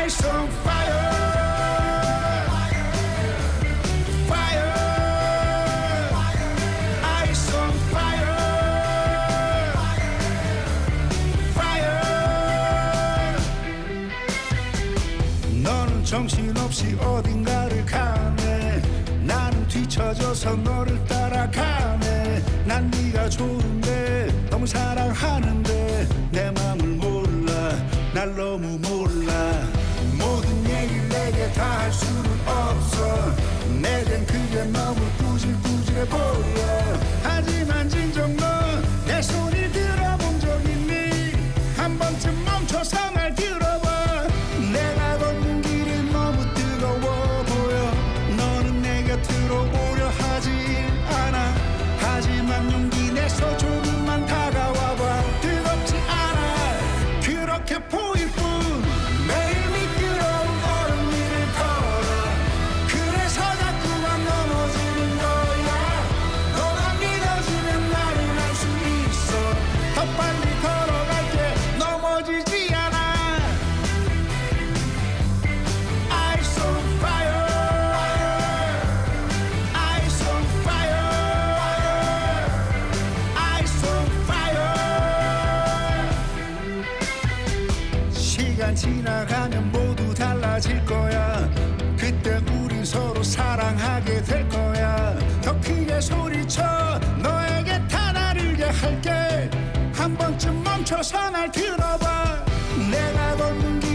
Ice on fire. Fire. Ice on fire. Fire. 너는 정신없이 어딘가를 가네. 나는 뒤처져서 너를 따라가네. 난 네가 좋은데 너무 사랑하는데 내 맘을 몰라. 날 너무 몰라. 모든 얘기를 내게 다 할 수는 없어. 내겐 그게 너무 꾸질꾸질해 보여. 하지만 진정 너 내 소리 들어본 적 있니? 한 번쯤 멈춰서 날 들어봐. 내가 걷는 길이 너무 뜨거워 보여. 너는 내 곁으로 오려 하지 않아. 하지만 용기 내서 조금만 다가와봐. 뜨겁지 않아. 그렇게 보일 뿐. 매일 미끄러운 얼음 위를 걸어. 그래서 자꾸만 넘어지는 거야. 너가 믿어지면 나를 알 수 있어. 더 빨리 걸어갈게. 넘어지지 않아. Ice on fire. Ice on fire. Ice on fire. 시간 지나가면 모두 달라질 거야. 그때 우린 서로 사랑하게 될 거야. 더 크게 소리쳐 너에게 다 나르게 할게. 한 번쯤 멈춰서 날 들어봐. 내가 걷는 길